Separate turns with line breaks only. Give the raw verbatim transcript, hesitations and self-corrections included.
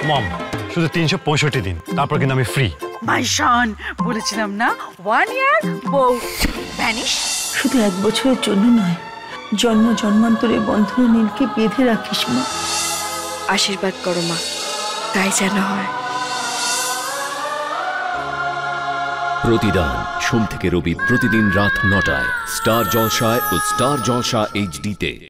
মম শুধু তিনশো পঁয়ষট্টি দিন, তারপর কিন্তু আমি ফ্রি।
মাই সন, বলেছিলাম না ওয়ান ইয়ার বউ ভ্যানিশ।
শুধু এক বছরের জন্য নয়, জন্ম জন্মান্তরে বন্ধনে নীলকে বেঁধে রাখিস মা।
আশীর্বাদ করো মা, তাই যেন হয়।
প্রতিদান সোম থেকে রবি প্রতিদিন রাত নটায় স্টার জলসায় ও স্টার জলসা এইচডিতে।